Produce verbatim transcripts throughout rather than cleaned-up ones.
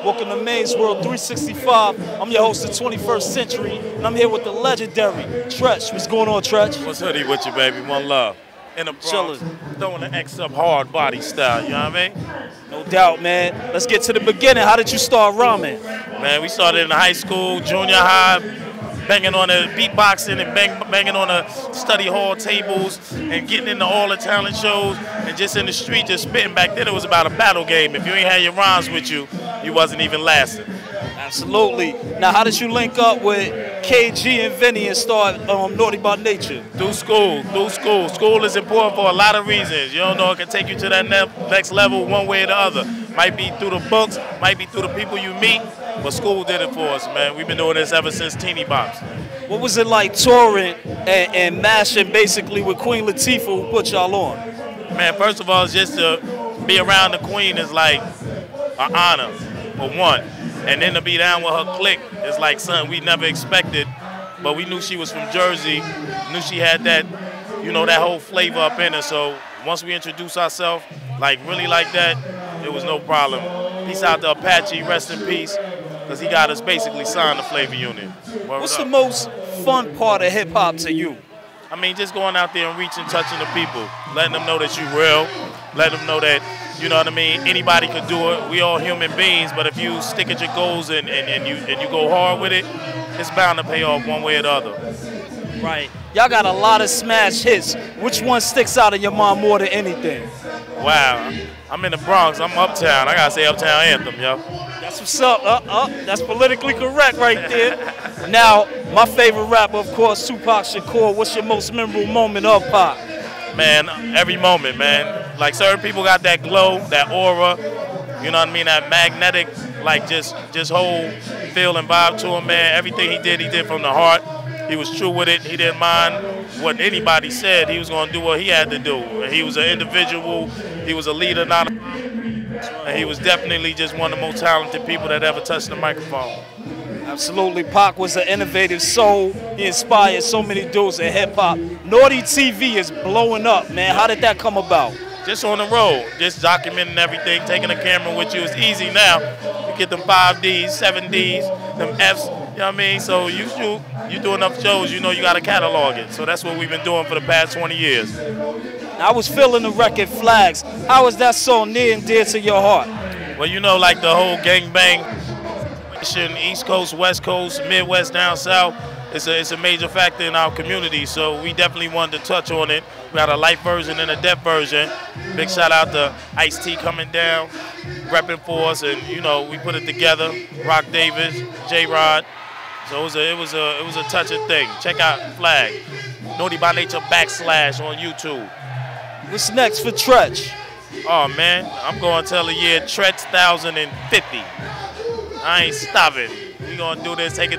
Welcome to Maze World three sixty-five. I'm your host of twenty-first Century, and I'm here with the legendary Treach. What's going on, Treach? What's hoodie with you, baby? One love. In the Bronx, throwing the X up hard body style, you know what I mean? No doubt, man. Let's get to the beginning. How did you start rhyming? Man, we started in high school, junior high, banging on the beatboxing and bang, banging on the study hall tables and getting into all the talent shows and just in the street just spitting. Back then it was about a battle game. If you ain't had your rhymes with you, you wasn't even lasting. Absolutely. Now, how did you link up with K G and Vinny and start um, Naughty by Nature? Through school, through school. School is important for a lot of reasons. You don't know, it can take you to that ne next level one way or the other. Might be through the books, might be through the people you meet, but school did it for us, man. We've been doing this ever since Teeny Bops. What was it like touring and, and mashing basically with Queen Latifah, who put y'all on? Man, first of all, just to be around the Queen is like an honor, for one. And then to be down with her clique is like something we never expected. But we knew she was from Jersey, knew she had that, you know, that whole flavor up in her. So once we introduced ourselves, like really like that, it was no problem. Peace out to Apache, rest in peace, because he got us basically signed the flavor unit. Word What's up. the most fun part of hip hop to you? I mean, just going out there and reaching, touching the people, letting them know that you real, letting them know that, you know what I mean, anybody could do it. We all human beings, but if you stick at your goals and, and, and, you, and you go hard with it, it's bound to pay off one way or the other. Right. Y'all got a lot of smash hits. Which one sticks out in your mind more than anything? Wow. I'm in the Bronx. I'm uptown. I got to say Uptown Anthem, yo. That's what's up. Uh, uh, that's politically correct right there. Now, my favorite rapper, of course, Tupac Shakur. What's your most memorable moment of Pac? Man, every moment, man. Like, certain people got that glow, that aura, you know what I mean, that magnetic, like, just just whole feel and vibe to him, man. Everything he did, he did from the heart. He was true with it. He didn't mind what anybody said. He was going to do what he had to do. And he was an individual. He was a leader, not a... And he was definitely just one of the most talented people that ever touched the microphone. Absolutely. Pac was an innovative soul. He inspired so many dudes in hip-hop. NaughtyTV is blowing up, man. How did that come about? Just on the road, just documenting everything, taking a camera with you. It's easy now. You get them five Ds, seven Ds, them Fs, you know what I mean? So you shoot, you do enough shows, you know you got to catalog it. So that's what we've been doing for the past twenty years. I was feeling the record Flags. How is that song near and dear to your heart? Well, you know, like the whole gangbang, East Coast, West Coast, Midwest, down South, it's a, it's a major factor in our community. So we definitely wanted to touch on it. We got a light version and a deaf version. Big shout out to Ice-T coming down, repping for us, and you know, we put it together. Rock Davis, J-Rod. So it was a, it was a, it was a touching thing. Check out Flag, Naughty by Nature backslash on YouTube. What's next for Treach? Oh man, I'm going to tell the year Treach one thousand fifty. I ain't stopping. We gonna do this, take it.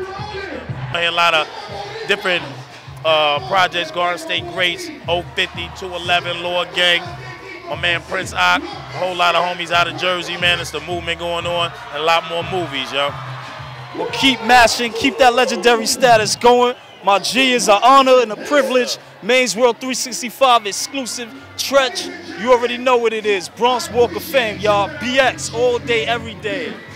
A lot of different uh, projects, Garden State Greats, oh fifty, two eleven, Lord Gang, my man Prince Ock, a whole lot of homies out of Jersey, man. It's the movement going on, and a lot more movies, yo. Well, keep mashing, keep that legendary status going. My G is an honor and a privilege. Maze World three sixty-five exclusive. Treach, you already know what it is. Bronx Walk of Fame, y'all. B X all day, every day.